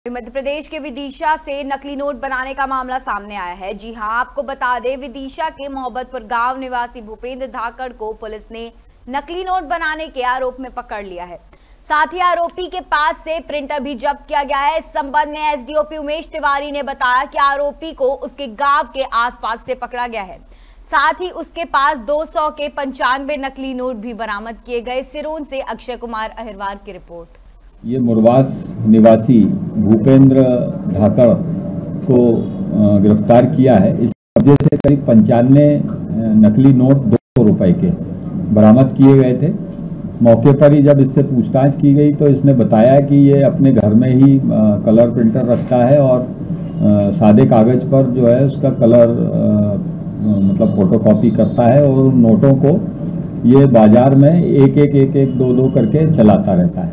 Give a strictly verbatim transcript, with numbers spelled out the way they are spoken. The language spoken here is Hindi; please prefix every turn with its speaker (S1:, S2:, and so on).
S1: मध्य प्रदेश के विदिशा से नकली नोट बनाने का मामला सामने आया है। जी हां, आपको बता दें, विदिशा के मोहब्बतपुर गांव निवासी भूपेंद्र धाकड़ को पुलिस ने नकली नोट बनाने के आरोप में पकड़ लिया है। साथ ही आरोपी के पास से प्रिंटर भी जब्त किया गया है। इस संबंध में एसडीओपी उमेश तिवारी ने बताया कि आरोपी को उसके गांव के आसपास से पकड़ा गया है। साथ ही उसके पास दो सौ के पंचानवे नकली नोट भी बरामद किए गए। सिरोंज से अक्षय कुमार अहिरवार की रिपोर्ट।
S2: ये मुरवास निवासी भूपेंद्र धाकड़ को गिरफ्तार किया है। इस कब्जे से करीब पंचानवे नकली नोट दो सौ रुपए के बरामद किए गए थे। मौके पर ही जब इससे पूछताछ की गई तो इसने बताया कि ये अपने घर में ही कलर प्रिंटर रखता है और सादे कागज पर जो है उसका कलर मतलब फोटोकॉपी करता है और उन नोटों को ये बाजार में एक एक एक एक दो दो करके चलाता रहता है।